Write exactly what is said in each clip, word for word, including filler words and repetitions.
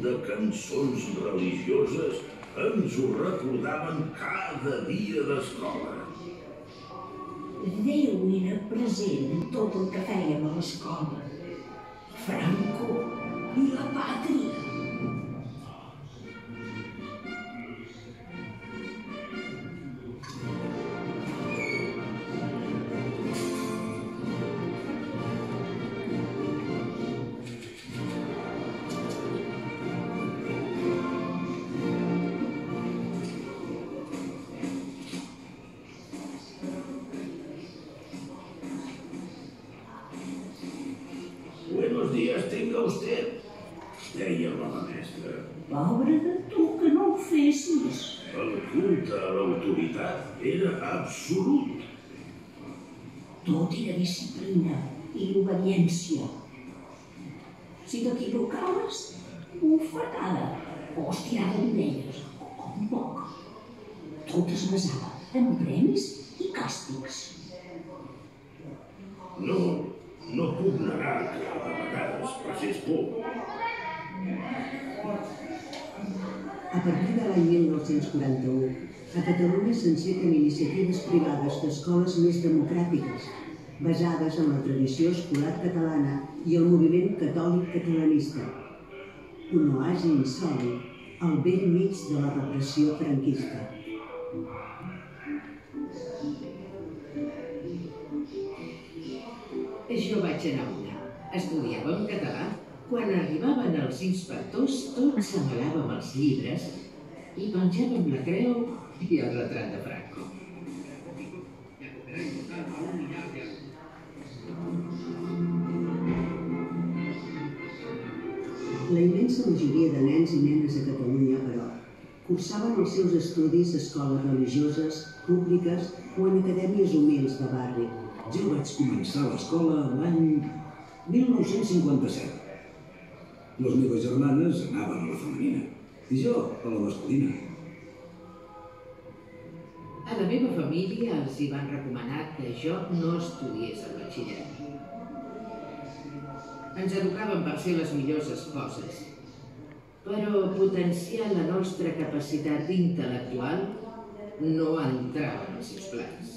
de cançons religioses ens ho recordaven cada dia d'escola. Déu era present en tot el que fèiem a l'escola. Franco i la pàtria. Buenos días tenga usted, deia la mestra. Pobre de tu que no ho fessis. El culte a l'autoritat era absolut. Tot era disciplina i obediència. Si t'equivocaves, bufetada o estirada d'orelles, com poc. Tot es basava en premis i càstigs. No, no puc negar que de vegades passés por. A partir de l'any mil nou-cents quaranta-u, a Catalunya s'enceten iniciatives privades d'escoles més democràtiques, basades en la tradició escolar catalana i el moviment catòlic catalanista. Un oasi insòlit al bell mig de la repressió franquista. Jo vaig anar a una. Estudiàvem català. Quan arribaven els inspectors, tots amalàvem els llibres i penjàvem la creu i el retrat de Franco. La immensa majoria de nens i nenes a Catalunya, però, cursaven els seus estudis a escoles religioses, públiques o en acadèmies humils de barri. Jo vaig començar l'escola l'any mil nou-cents cinquanta-set. Les meves germanes anaven a la femenina i jo a la masculina. A la meva família els hi van recomanar que jo no estudiés el batxillerat. Ens educaven per ser les millors esposes, però potenciar la nostra capacitat intel·lectual no entrava en els seus plans.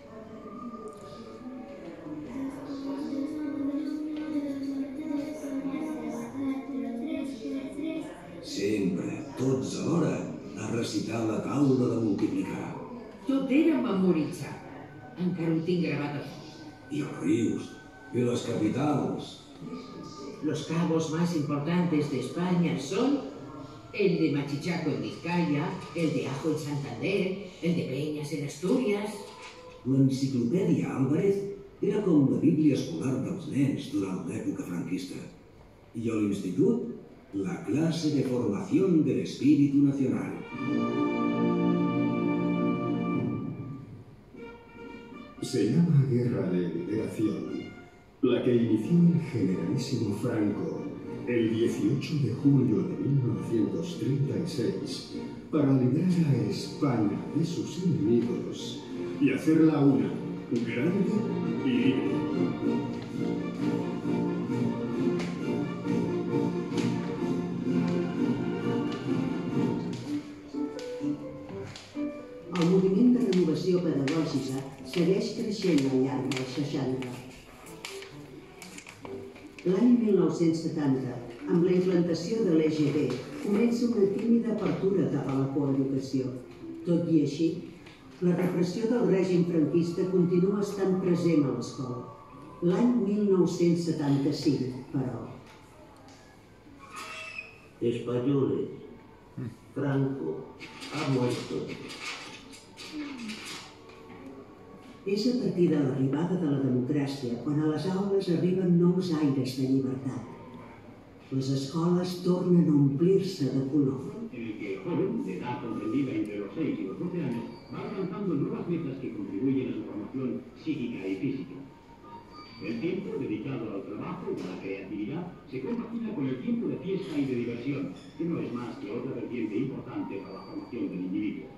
Sempre, tots alhora, a recitar la taula de multiplicar. Tot era memoritzar. Encara ho tinc gravat a foc. I els rius, i les capitals. Los cabos más importantes de España son el de Machichaco en Vizcaya, el de Ajo en Santander, el de Peñas en Asturias. L'enciclopèdia Álvarez era com la bíblia escolar dels nens durant l'època franquista. I a l'institut, la clase de formación del espíritu nacional. Se llama Guerra de Liberación, la que inició el generalísimo Franco el dieciocho de julio de mil novecientos treinta y seis para librar a España de sus enemigos y hacerla una grande y libre. El moviment de renovació pedagògica segueix creixent al llarg dels seixanta. L'any mil nou-cents setanta, amb la implantació de l'E G B, comença una tímida apertura cap a la coeducació. Tot i així, la repressió del règim franquista continua estant present a l'escola. L'any mil nou-cents setanta-cinc, però... Españoles, Franco ha muerto. És a partir de l'arribada de la democràcia quan a les aules arriben nous aires de llibertat. Les escoles tornen a omplir-se de color. En el que el joven, de edad comprendida entre los seis y los doce años, va alcanzando nuevas metas que contribuyen a su formación psíquica y física. El tiempo dedicado al trabajo y a la creatividad se compagina con el tiempo de fiesta y de diversión, que no es más que otra vertiente importante para la formación del individuo.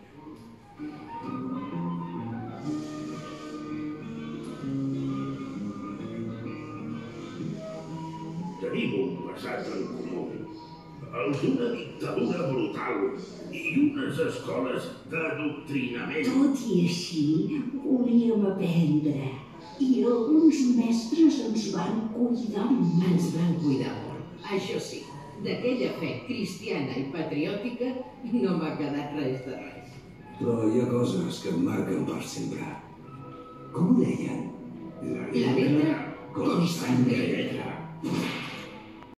Tenim un passat en comú. El els una dictadura brutal i unes escoles d'adoctrinament. Tot i així, volíem aprendre. I alguns mestres ens van cuidar molt. Ens van cuidar molt, això sí. D'aquella fe cristiana i patriòtica no m'ha quedat res de res. Però hi ha coses que em marquen per sempre. Com ho deien? La letra con sangre letra.